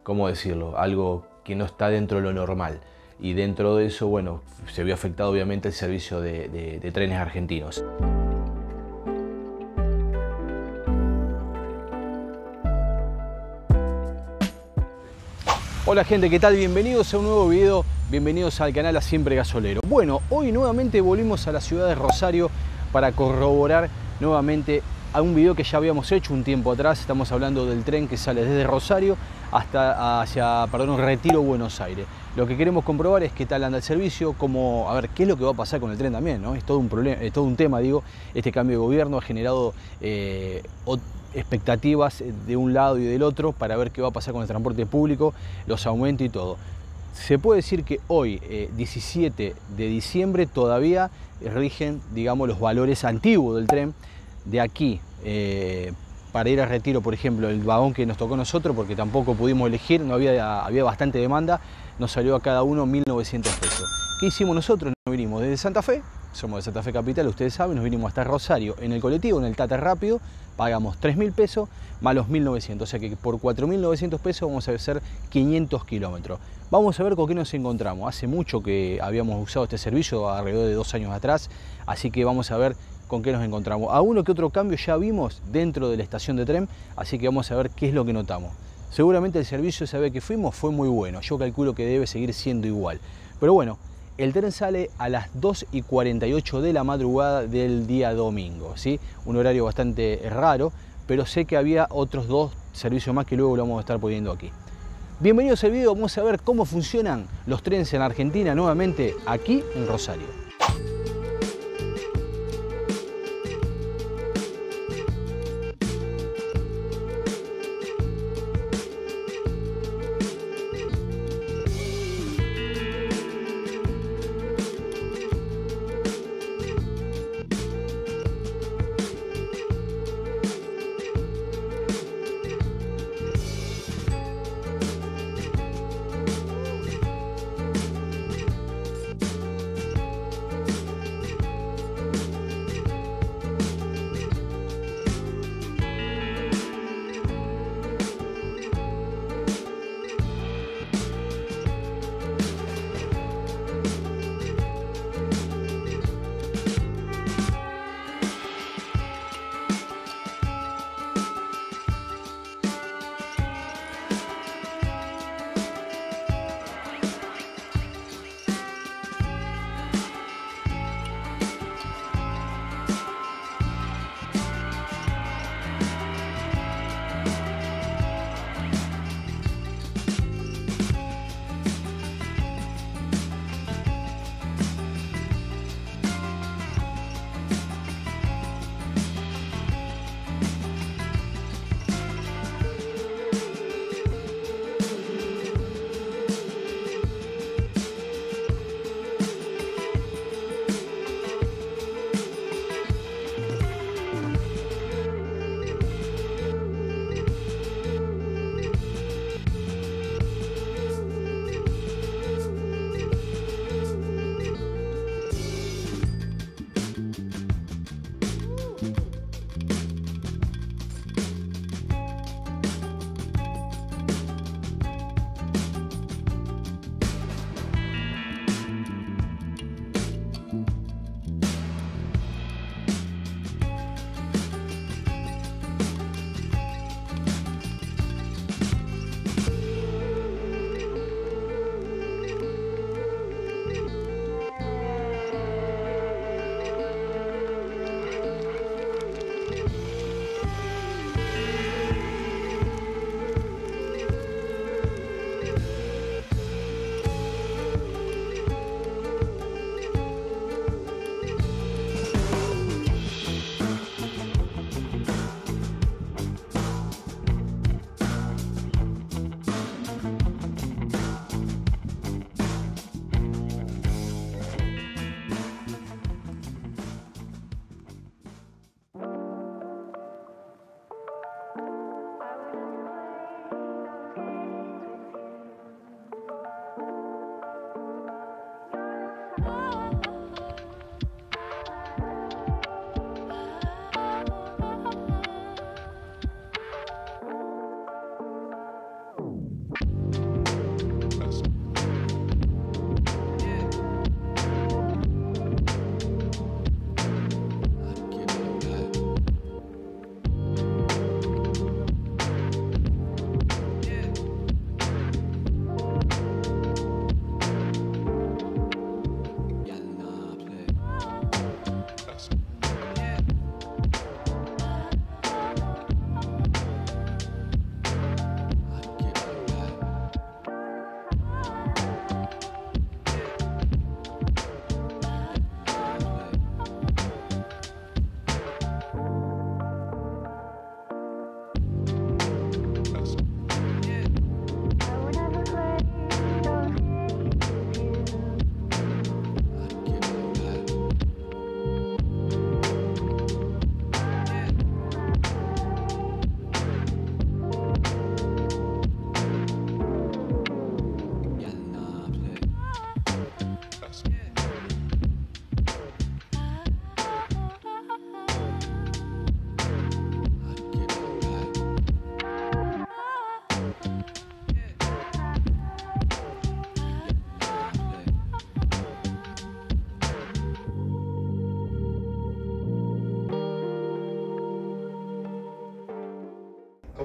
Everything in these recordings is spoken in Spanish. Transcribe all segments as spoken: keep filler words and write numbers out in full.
¿cómo decirlo? Algo que no está dentro de lo normal. Y dentro de eso, bueno, se vio afectado obviamente el servicio de, de, de trenes argentinos. Hola gente, ¿qué tal? Bienvenidos a un nuevo video, bienvenidos al canal A Siempre Gasolero. Bueno, hoy nuevamente volvimos a la ciudad de Rosario para corroborar nuevamente a un video que ya habíamos hecho un tiempo atrás. Estamos hablando del tren que sale desde Rosario hasta hacia, perdón, Retiro, Buenos Aires. Lo que queremos comprobar es qué tal anda el servicio, cómo, a ver, qué es lo que va a pasar con el tren también, ¿no? Es todo un problema, es todo un tema, digo. Este cambio de gobierno ha generado eh, expectativas de un lado y del otro para ver qué va a pasar con el transporte público, los aumentos y todo. Se puede decir que hoy, eh, diecisiete de diciembre, todavía rigen, digamos, los valores antiguos del tren. De aquí, eh, para ir a Retiro, por ejemplo, el vagón que nos tocó a nosotros, porque tampoco pudimos elegir, no había, había bastante demanda, nos salió a cada uno mil novecientos pesos. ¿Qué hicimos nosotros? Nos vinimos desde Santa Fe, somos de Santa Fe Capital, ustedes saben, nos vinimos hasta Rosario en el colectivo, en el Tata Rápido, pagamos tres mil pesos más los mil novecientos, o sea que por cuatro mil novecientos pesos vamos a hacer quinientos kilómetros. Vamos a ver con qué nos encontramos. Hace mucho que habíamos usado este servicio, alrededor de dos años atrás, así que vamos a ver con qué nos encontramos. A uno que otro cambio ya vimos dentro de la estación de tren, así que vamos a ver qué es lo que notamos. Seguramente el servicio esa vez que fuimos fue muy bueno, yo calculo que debe seguir siendo igual. Pero bueno, el tren sale a las dos y cuarenta y ocho de la madrugada del día domingo, ¿sí? Un horario bastante raro, pero sé que había otros dos servicios más que luego lo vamos a estar poniendo aquí. Bienvenidos al video, vamos a ver cómo funcionan los trenes en Argentina nuevamente aquí en Rosario.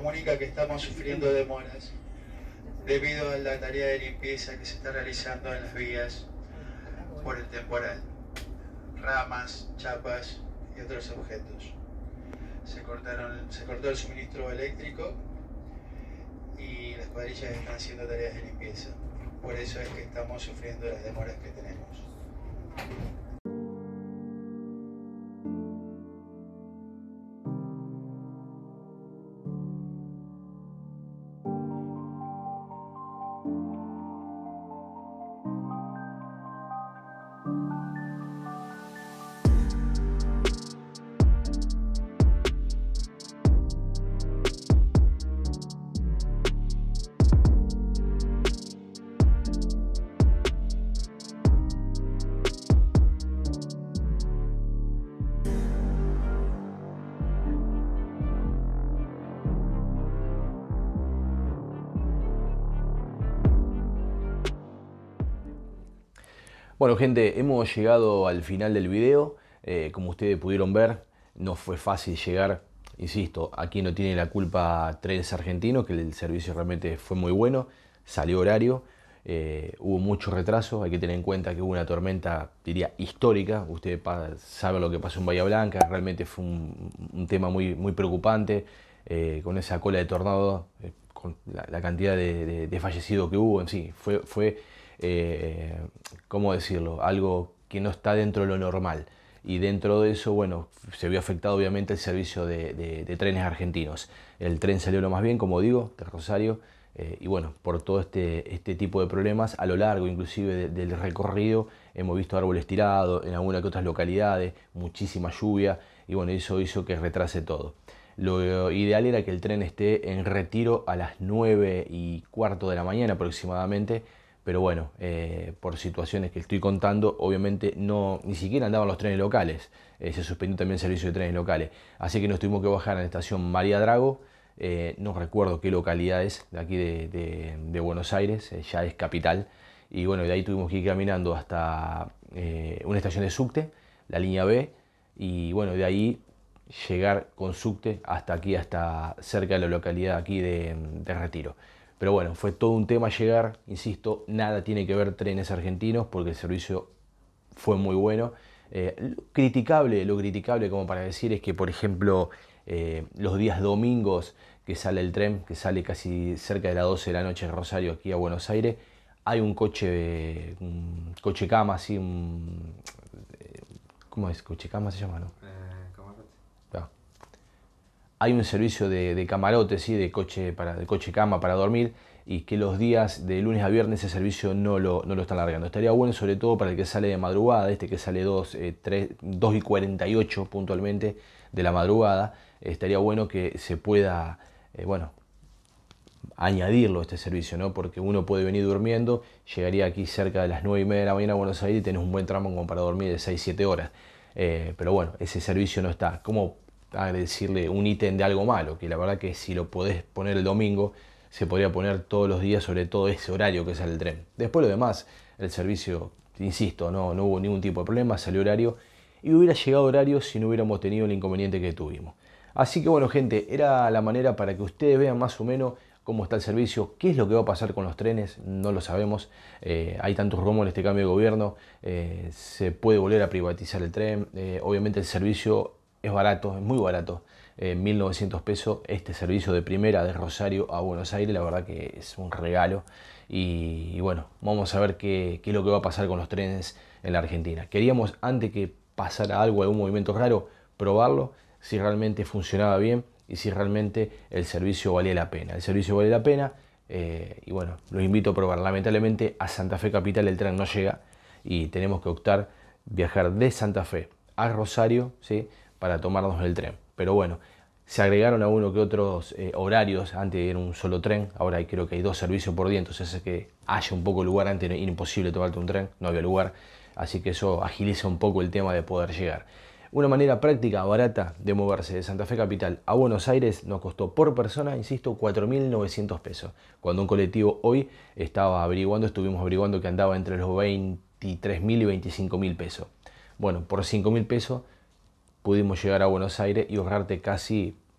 comunica que estamos sufriendo demoras debido a la tarea de limpieza que se está realizando en las vías por el temporal. Ramas, chapas y otros objetos. Se, cortaron, se cortó el suministro eléctrico y las cuadrillas están haciendo tareas de limpieza. Por eso es que estamos sufriendo las demoras que tenemos. Bueno gente, hemos llegado al final del video. Eh, como ustedes pudieron ver, no fue fácil llegar. Insisto, aquí no tiene la culpa Trenes Argentinos, que el servicio realmente fue muy bueno, salió horario, eh, hubo mucho retraso. Hay que tener en cuenta que hubo una tormenta, diría, histórica. Ustedes saben lo que pasó en Bahía Blanca, realmente fue un, un tema muy, muy preocupante, eh, con esa cola de tornado, eh, con la, la cantidad de, de, de fallecidos que hubo en sí. Fue... fue Eh, ¿cómo decirlo? Algo que no está dentro de lo normal, y dentro de eso, bueno, se vio afectado obviamente el servicio de, de, de Trenes Argentinos. El tren salió lo más bien, como digo, de Rosario, eh, y bueno, por todo este, este tipo de problemas a lo largo inclusive de, del recorrido hemos visto árboles tirados en algunas que otras localidades, muchísima lluvia, y bueno, eso hizo que retrase todo. Lo ideal era que el tren esté en retiro a las nueve y cuarto de la mañana aproximadamente, pero bueno, eh, por situaciones que estoy contando, obviamente no, ni siquiera andaban los trenes locales. Eh, se suspendió también el servicio de trenes locales. Así que nos tuvimos que bajar en la estación María Drago, eh, no recuerdo qué localidad es, de aquí de, de, de Buenos Aires, eh, ya es capital. Y bueno, de ahí tuvimos que ir caminando hasta eh, una estación de subte, la línea B, y bueno, de ahí llegar con subte hasta aquí, hasta cerca de la localidad aquí de, de Retiro. Pero bueno, fue todo un tema llegar, insisto, nada tiene que ver Trenes Argentinos porque el servicio fue muy bueno. Eh, lo criticable, lo criticable como para decir es que, por ejemplo, eh, los días domingos que sale el tren, que sale casi cerca de las doce de la noche de Rosario aquí a Buenos Aires, hay un coche, un coche cama, así, un, ¿cómo es? ¿Coche cama se llama, no? Hay un servicio de, de camarote, ¿sí? de, coche para, de coche cama para dormir, y que los días de lunes a viernes ese servicio no lo, no lo están largando. Estaría bueno sobre todo para el que sale de madrugada, este que sale dos y cuarenta y ocho puntualmente de la madrugada. Estaría bueno que se pueda, eh, bueno, añadirlo a este servicio, ¿no? Porque uno puede venir durmiendo, llegaría aquí cerca de las nueve y media de la mañana a Buenos Aires y tenés un buen tramo como para dormir de seis siete horas. Eh, pero bueno, ese servicio no está. ¿Cómo a decirle un ítem de algo malo? Que la verdad que si lo podés poner el domingo, se podría poner todos los días, sobre todo ese horario que sale el tren. Después lo demás, el servicio, insisto, no, no hubo ningún tipo de problema, salió horario, y hubiera llegado horario si no hubiéramos tenido el inconveniente que tuvimos. Así que bueno gente, era la manera para que ustedes vean más o menos cómo está el servicio, qué es lo que va a pasar con los trenes, no lo sabemos. Eh, hay tantos rumores de este cambio de gobierno, eh, se puede volver a privatizar el tren, eh, obviamente el servicio es barato, es muy barato, eh, mil novecientos pesos este servicio de primera de Rosario a Buenos Aires, la verdad que es un regalo. Y, y bueno, vamos a ver qué, qué es lo que va a pasar con los trenes en la Argentina. Queríamos, antes que pasara algo, algún movimiento raro, probarlo, si realmente funcionaba bien y si realmente el servicio valía la pena. El servicio vale la pena, eh, y bueno, los invito a probar. Lamentablemente a Santa Fe Capital el tren no llega y tenemos que optar viajar de Santa Fe a Rosario, ¿sí?, para tomarnos el tren. Pero bueno, se agregaron a uno que otros eh, horarios. Antes era un solo tren, ahora hay, creo que hay dos servicios por día, entonces es que haya un poco lugar. Antes era imposible tomarte un tren, no había lugar, así que eso agiliza un poco el tema de poder llegar. Una manera práctica, barata de moverse de Santa Fe Capital a Buenos Aires nos costó por persona, insisto, cuatro mil novecientos pesos. Cuando un colectivo hoy estaba averiguando, estuvimos averiguando que andaba entre los veintitrés mil y veinticinco mil pesos. Bueno, por cinco mil pesos pudimos llegar a Buenos Aires y ahorrarte casi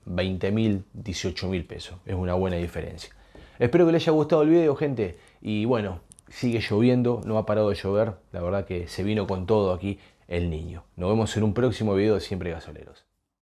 veinte mil, dieciocho mil pesos. Es una buena diferencia. Espero que les haya gustado el video, gente. Y bueno, sigue lloviendo, no ha parado de llover. La verdad que se vino con todo aquí el niño. Nos vemos en un próximo video de Siempre Gasoleros.